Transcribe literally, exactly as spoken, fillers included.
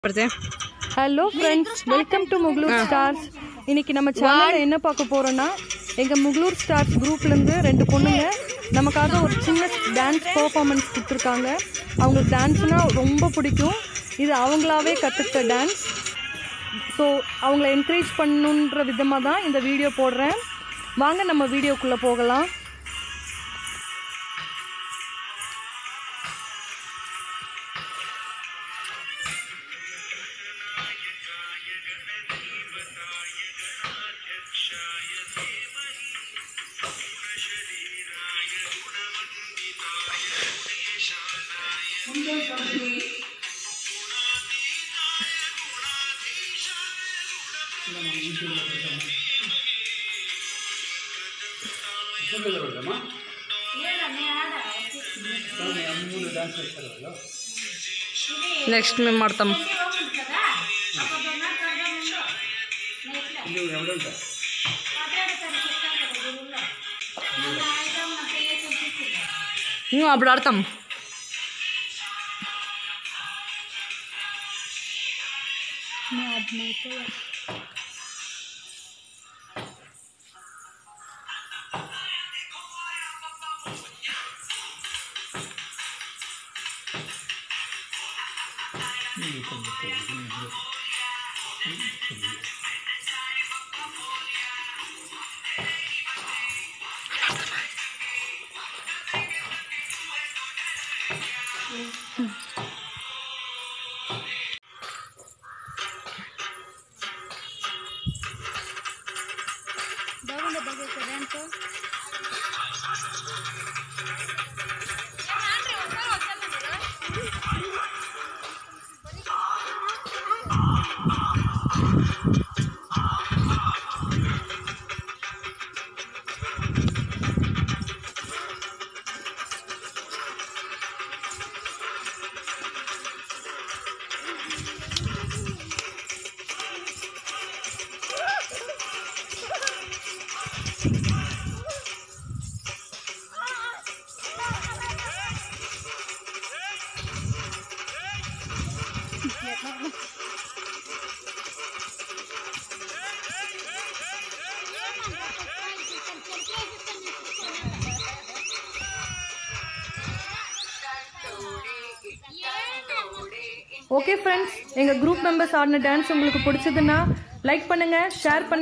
Hello friends welcome to Mugalur stars இன்னைக்கு நம்ம சேனல்ல என்ன பார்க்க போறோம்னா எங்க முகலூர் ஸ்டார்ஸ் குரூப்ல இருந்து ரெண்டு பொண்ணுங்க நமக்காக ஒரு சின்ன டான்ஸ் பெர்ஃபார்மன்ஸ் கொடுத்திருக்காங்க. அவங்களுக்கு டான்ஸ்னா ரொம்ப பிடிக்கும். இது அவங்களாவே கத்துக்கிட்ட டான்ஸ். ஸோ அவங்கள என்கரேஜ் பண்ணணுன்ற விதமாக தான் இந்த வீடியோ போடுறேன். வாங்க நம்ம வீடியோக்குள்ளே போகலாம். నెక్స్ట్ మేము ఆడతాం. అప్పుడు ఆడతాం. ஓகே ஃப்ரெண்ட்ஸ், எங்கள் குரூப் மெம்பர்ஸ் ஆடின டான்ஸ் உங்களுக்கு பிடிச்சதுன்னா லைக் பண்ணுங்கள், ஷேர் பண்ணுங்கள்.